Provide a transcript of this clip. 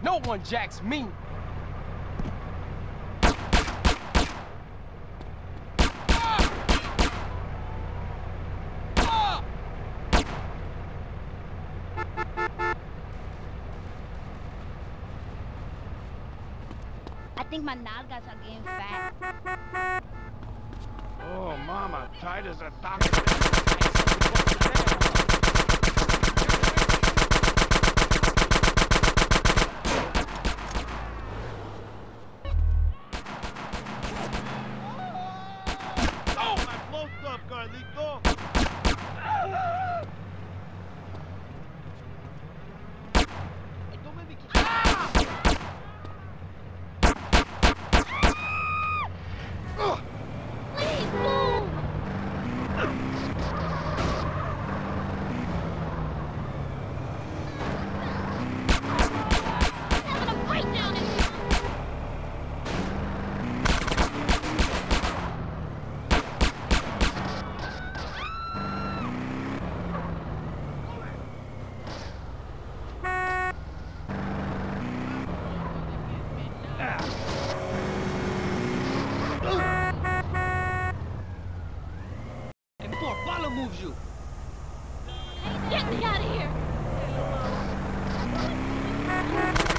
No one jacks me. I think my nalgas are getting fat. Oh, mama, tight as a taco. Oh, my close up, Carlito. Hey, don't make me keep... Please move! Having a breakdown in here. Hey, before Follow moves you. Get me out of here!